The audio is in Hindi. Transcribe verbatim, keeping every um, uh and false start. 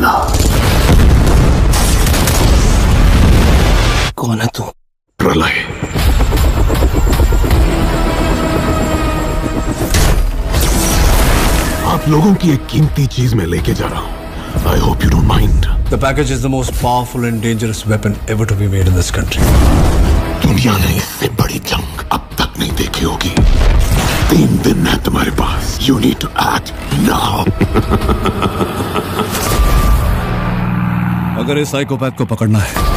निकलना। कौन है तू? प्रलय। आप लोगों की एक कीमती चीज में लेके जा रहा हूं। I hope you don't mind. The package is the most powerful and dangerous weapon ever to be made in this country. दुनिया ने इससे बड़ी जंग अब तक नहीं देखी होगी। तीन दिन है तुम्हारे पास। You need to act now. अगर इस साइकोपैथ को पकड़ना है